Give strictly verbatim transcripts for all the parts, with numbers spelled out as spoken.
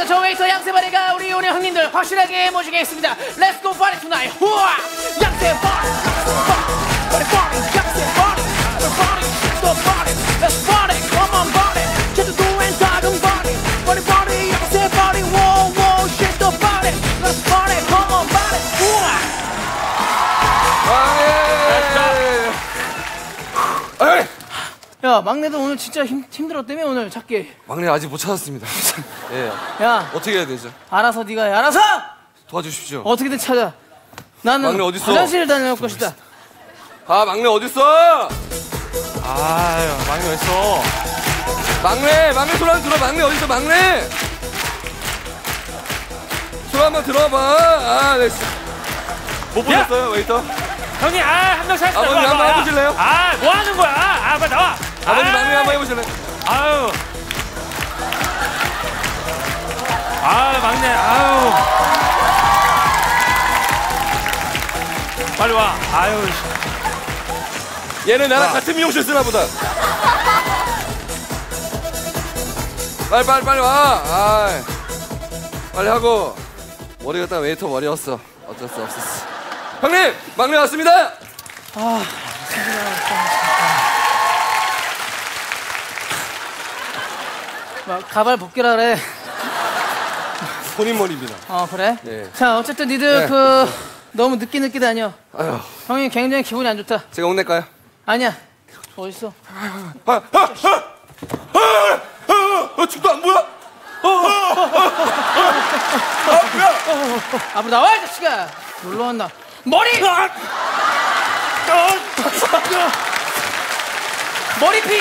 저 웨이터 양세바리가 우리 오늘 형님들 확실하게 모시겠습니다. Let's go party tonight. 후아! 양세바리, party party, 양세바리, party, the party, let's party, come on party. 제주도 엔 작은 party, party party, 양세바리, wow wow, shit the party, let's party, come on party. 후아! 야, 막내도 오늘 진짜 힘, 힘들었다며 오늘 찾기. 막내 아직 못 찾았습니다. 예. 야, 어떻게 해야 되죠? 알아서 네가 해. 알아서 도와주십시오. 어떻게든 찾아. 나는 막내 어딨어? 화장실 다녀올 것이다. 아, 막내 어딨어? 아유, 막내 어딨어? 막내, 막내 소리 한번 들어. 막내 어딨어, 막내? 소리 한번 들어봐. 아, 네. 못 보셨어요, 웨이터? 형님, 아, 한 명 찾았다. 아버님 와, 한번 와, 해보실래요? 아, 뭐 하는 거야? 아, 빨리 나와. 아버님 아, 막내 한번 해보실래요? 아유. 아, 막내, 아유. 빨리 와. 아유. 얘는 나랑 와. 같은 미용실 쓰나 보다. 빨리, 빨리, 빨리 와. 아, 빨리 하고. 머리 갖다가 웨이터 머리였어. 어쩔 수 없었어. 형님! 막내 왔습니다! 아, 막 가발 벗기라 그래. 본인 머리입니다. 어, 그래? 네. 자, 어쨌든 니들 네. 그 너무 늦게 늦게 다녀. 아유, 형님 굉장히 기분이 안 좋다. 제가 혼낼까요? 아니야. 어딨어? 아, 아, 아, 아, 아, 아, 죽도 안 보여? 아, 아, 아, 아, 뭐야? 앞으로 나와, 이 자식아! 놀러 왔나? 머리! 머리핀!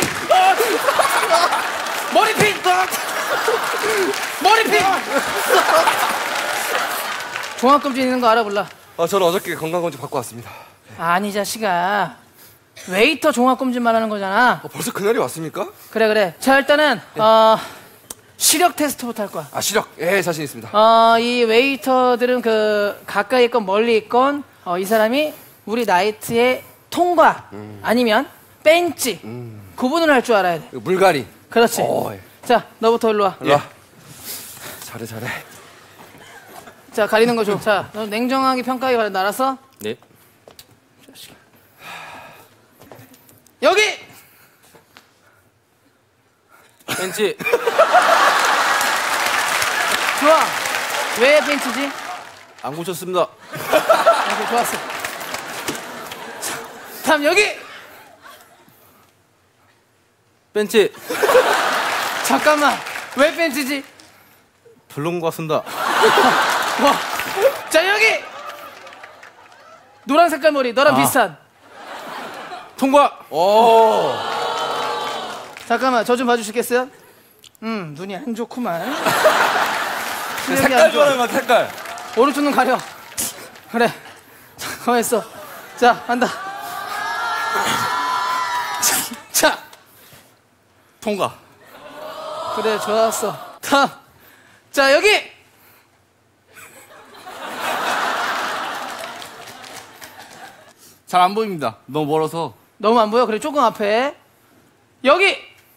머리핀! 머리핀! 종합검진 있는 거 알아, 몰라? 아, 저는 어저께 건강검진 받고 왔습니다. 아니, 자식아. 웨이터 종합검진 말하는 거잖아. 어, 벌써 그날이 왔습니까? 그래, 그래. 자, 일단은, 어, 시력 테스트부터 할 거야. 아, 시력. 예, 자신 있습니다. 어, 이 웨이터들은 그, 가까이 있건 멀리 있건, 어, 이 사람이 우리 나이트의 통과, 음. 아니면 벤치, 음. 구분을 할 줄 알아야 돼. 물갈이. 그렇지. 오, 예. 자, 너부터 일로 와. 일로 와. 잘해, 잘해. 자, 가리는 거 줘. 자, 너 냉정하게 평가하기 바란다. 알았어? 네. 여기! 벤치. 좋아. 왜 벤치지? 안 고쳤습니다. 오케이, 좋았어. 자, 다음 여기! 벤치. 잠깐만. 왜 벤치지? 별론 것 같습니다. 와. 자, 여기! 노란 색깔 머리. 너랑 아. 비슷한. 통과. 오. 잠깐만, 저 좀 봐주시겠어요? 음, 눈이 안 좋구만. 색깔 좋아하는 것 같아, 색깔. 오른쪽 눈 가려. 그래. 자, 가만 있어. 자, 간다. 자. 통과. 그래, 좋았어. 다음. 자, 여기! 잘 안 보입니다. 너무 멀어서. 너무 안 보여? 그래, 조금 앞에. 여기!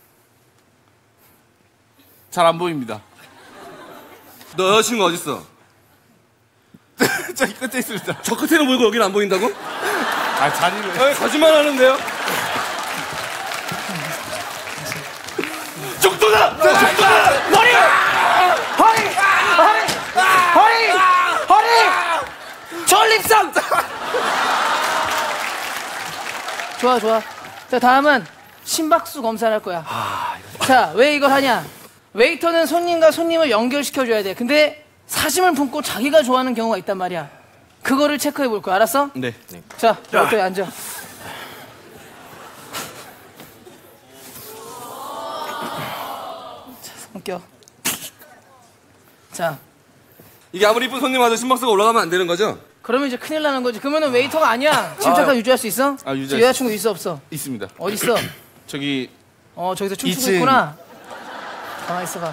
잘 안 보입니다. 너 여자친구 어딨어? 저기 끝에 있습니다. 저 끝에는 보이고 여기는 안 보인다고? 아, 자리를. 아, 거짓말 하는데요? 죽도다! 죽도다! 머리! 허리! 허리! 허리! 허리! 전립선! 좋아, 좋아. 자, 다음은 심박수 검사를 할 거야. 자, 왜 이걸 하냐? 웨이터는 손님과 손님을 연결시켜줘야 돼. 근데 사심을 품고 자기가 좋아하는 경우가 있단 말이야. 그거를 체크해 볼 거야. 알았어? 네. 네. 자, 웨이터에 앉아. 자, 손 껴. 자. 이게 아무리 이쁜 손님 와도 심박수가 올라가면 안 되는 거죠? 그러면 이제 큰일 나는 거지. 그러면은 웨이터가 아니야. 침착하게 아, 유지할 수 있어? 아, 유지할 여자친구 있어, 없어? 있습니다. 어디 있어? 저기. 어, 저기서 춤추고 이층. 있구나. 가만히 있어봐.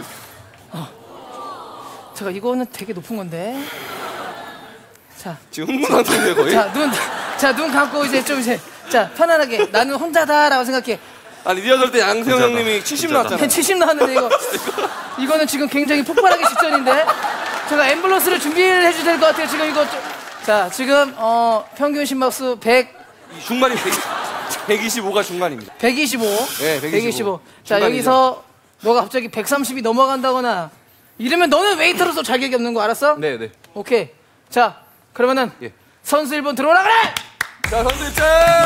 어. 잠깐, 이거는 되게 높은 건데. 자. 지금 흥분 상태인데 거의? 자, 눈, 자, 눈 감고 이제 좀 이제. 자, 편안하게. 나는 혼자다라고 생각해. 아니 리허설 때 양세형 형님이 칠십 나왔잖아요. 칠십 나왔는데 이거 이거는 지금 굉장히 폭발하기 직전인데 제가 앰뷸런스를 준비를 해줘야 될 것 같아요. 지금 이거 좀... 자 지금 어 평균 심박수 백 중간이 백이십오가 중간입니다. 백이십오. 네, 백이십오. 백이십오. 자 중간이죠. 여기서 너가 갑자기 백삼십이 넘어간다거나 이러면 너는 웨이터로서 자격이 없는 거 알았어? 네, 네. 오케이. 자 그러면은 예. 선수 일 번 들어오라 그래. 자, 선수 입장!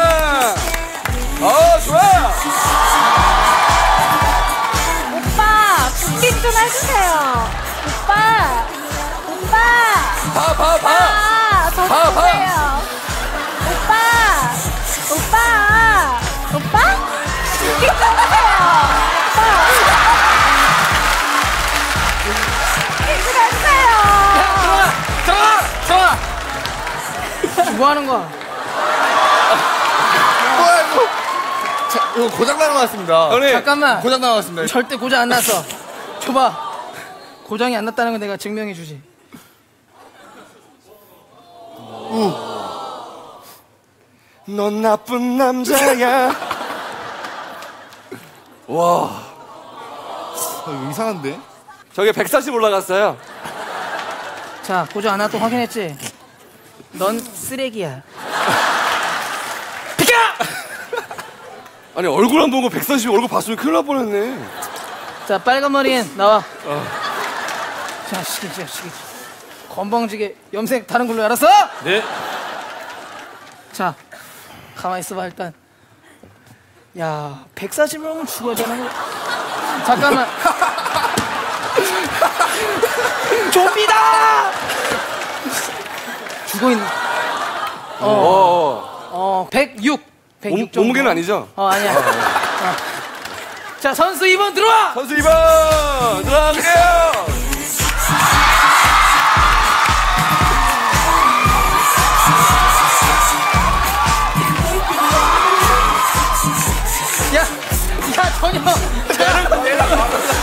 어, 좋아! 오빠, 부킹 좀 해주세요. 오빠, 오빠. 봐, 봐, 봐! 아, 저 봐, 봐. 주세요. 오빠, 오빠, 오빠. 부킹 좀 해주세요. 오빠. 부킹 좀 해주세요. 정아! 정아! 뭐 하는 거야? 뭐야 이거? 자, 이거 고장 나는 것 같습니다. 형님! 잠깐만. 고장 나는 것 같습니다. 절대 고장 안 났어. 줘봐. 고장이 안 났다는 건 내가 증명해 주지. 넌 나쁜 남자야. 와. 아, 이거 이상한데? 저게 백사십 올라갔어요. 자, 고장 안 났다 확인했지? 넌 쓰레기야. 비켜! 아니, 얼굴 안 보고 백사십 얼굴 봤으면 큰일 날 뻔했네. 자, 빨간 머리엔 나와. 어. 자, 시기지, 시기지. 건방지게 염색 다른 걸로 알았어? 네. 자, 가만히 있어봐, 일단. 야, 백사십을 하면 죽어잖아. 잠깐만. 좀비다! 죽어있는. 어, 어, 어, 백육. 백육 몸, 정도. 몸무게는 아니죠? 어, 아니야. 어. 자, 선수 이 번 들어와! 선수 이 번 들어갈게요. 야, 야, 전혀. 다른 거 내려가.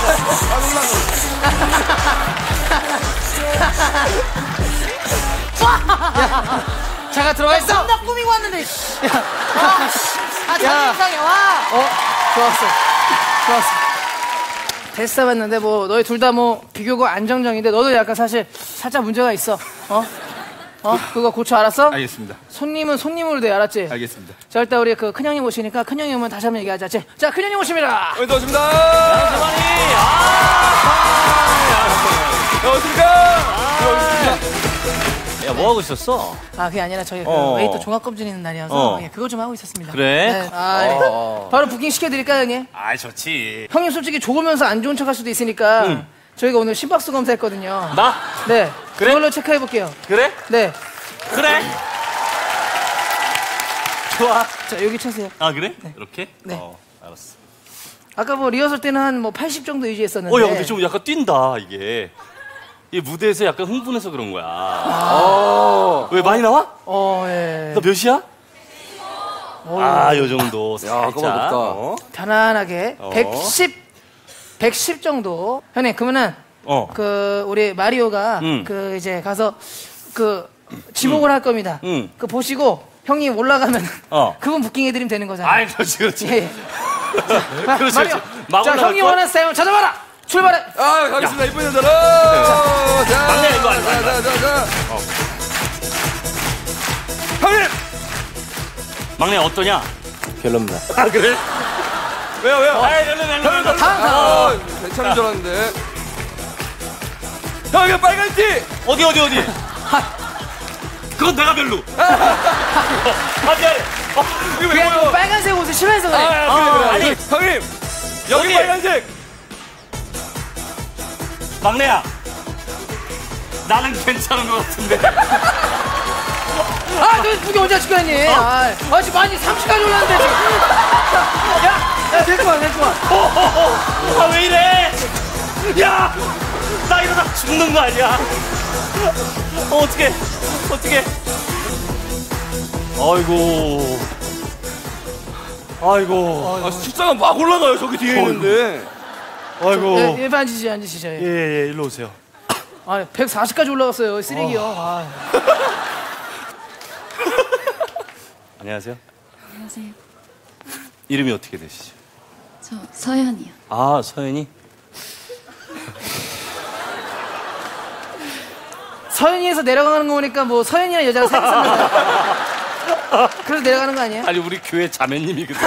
야, 자가 들어가 있어. 나 꾸미고 왔는데. 야, 아, 야. 저 이상해. 와. 어, 좋았어. 좋았어. 됐어 봤는데 뭐 너희 둘 다 뭐 비교가 안정적인데 너도 약간 사실 살짝 문제가 있어. 어? 어? 그거 고쳐 알았어? 알겠습니다. 손님은 손님으로 돼 알았지? 알겠습니다. 자 일단 우리 그 큰형님 오시니까 큰형님 오면 다시 한번 얘기하자. 자, 자 큰형님 오십니다. 오늘 도와줍니다. 안녕하십니까? 야, 뭐 하고 있었어? 아 그게 아니라 저희 그 어. 웨이터 종합 검진 있는 날이어서 어. 예, 그거 좀 하고 있었습니다. 그래? 네. 아, 네. 바로 부킹 시켜드릴까요 형님? 아, 좋지. 형님 솔직히 좋으면서 안 좋은 척할 수도 있으니까 저희가 오늘 심박수 검사했거든요. 나? 네. 그래? 그걸로 체크해 볼게요. 그래? 네. 그래? 좋아. 자 여기 쳐세요. 아, 그래? 이렇게? 네. 어, 알았어. 아까 뭐 리허설 때는 한 뭐 팔십 정도 유지했었는데. 어, 야, 근데 좀 약간 뛴다, 이게. 이 무대에서 약간 흥분해서 그런 거야. 어. 왜 많이 나와? 어, 예. 너 몇이야? 어, 아, 요 정도. 야, 살짝. 그거 높다. 어? 편안하게 어. 백십, 백십 정도. 형님 그러면은 어. 그 우리 마리오가 음. 그 이제 가서 그 지목을 할 겁니다. 음. 그 보시고 형님 올라가면 어. 그분 부킹해드리면 되는 거잖아요. 아이, 그렇지, 그렇지. 예. 예. 자, 그렇지, 마리오. 그렇지. 막 자, 올라갈 형님 거야? 원하는 스타일 찾아봐라. 출발해. 아, 가겠습니다. 이쁜 여자로. 자, 막내 이거 아니야, 자, 자, 자, 자. 형님! 막내 어떠냐? 별로입니다. 아, 그래? 왜요, 왜요? 아이, 별로, 별로, 별로. 아, 괜찮은 줄 알았는데. 형, 이거 빨간 티! 어디, 어디, 어디? 그건 내가 별로. 아니, 아니. 어, 이거 왜 그냥 뭐 보여? 빨간색 옷을 싫어해서 그래. 아, 그래, 어, 그래. 아니. 형님! 여기 어디? 빨간색! 막내야. 나는 괜찮은 것 같은데. 아, 너 무게 언제 하실 거니? 아, 아, 지금 많이 삼십까지 올랐는데 지금. 야, 야, 데리고 와, 데리고 와. 아, 왜 이래? 야! 나 이러다 죽는 거 아니야? 어, 어떡해. 어떡해. 아이고. 아이고. 아, 숫자가 막 올라가요. 저기 뒤에 있는데. 아이고. 예, 예, 앉으시죠, 앉으시죠. 예, 예. 예, 일로 오세요. 아, 백사십까지 올라갔어요. 쓰레기요. 아. 안녕하세요. 안녕하세요. 이름이 어떻게 되시죠? 저 서연이요. 아, 서연이? 서연이에서 내려가는 거 보니까 뭐 서연이라는 여자가 생겼습니다. 그래서 내려가는 거 아니에요? 아니, 우리 교회 자매님이거든.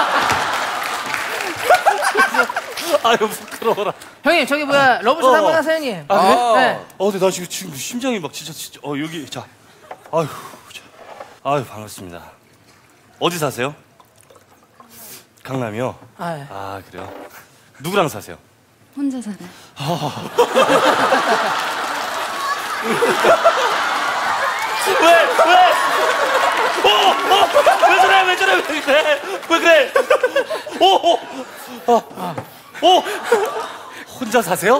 아유, 부끄러워라. 형님 저기 뭐야 러브샷 어. 한번 하세요 형님. 아, 그래? 네. 어, 근데 나 지금, 지금 심장이 막 진짜, 진짜, 어, 여기, 자. 아유, 자. 아유, 반갑습니다. 어디 사세요? 강남이요? 아, 예. 아, 그래요? 누구랑 사세요? 혼자 살아요. 왜? 왜? 어, 어, 왜 저래? 왜 저래? 왜 그래? 왜 그래? 오, 오, 어, 오, 혼자 사세요?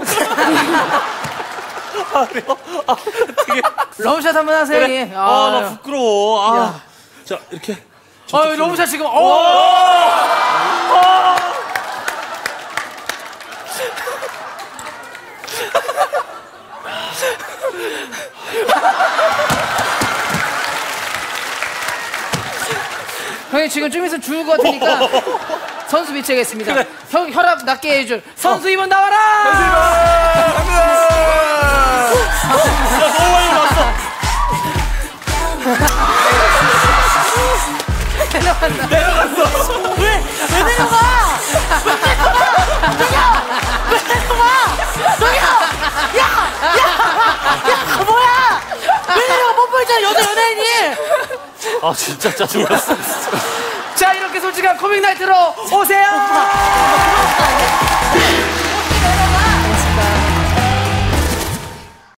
아, 그래요? 아, 되게. 러브샷 한번 하세요 그래? 형님. 아, 나 부끄러워. 아. 야. 자, 이렇게. 아 러브샷 지금. 오. 형님 지금 좀 있으면 죽을 것 같으니까 선수 비치하겠습니다. 그래. 형 혈압 낮게 해줄 선수 이번 나와라. 야, 너무 많이 왔어. 내려갔어. 왜? 왜 내려가? 왜 내려가? 저기요! 왜 내려가? 저기요! 야! 야! 야! 뭐야! 왜 내려가? 뽀뽀했잖아 여자 연예인이! 아, 진짜 짜증났어. 자 이렇게 솔직한 코믹 나이트로 오세요!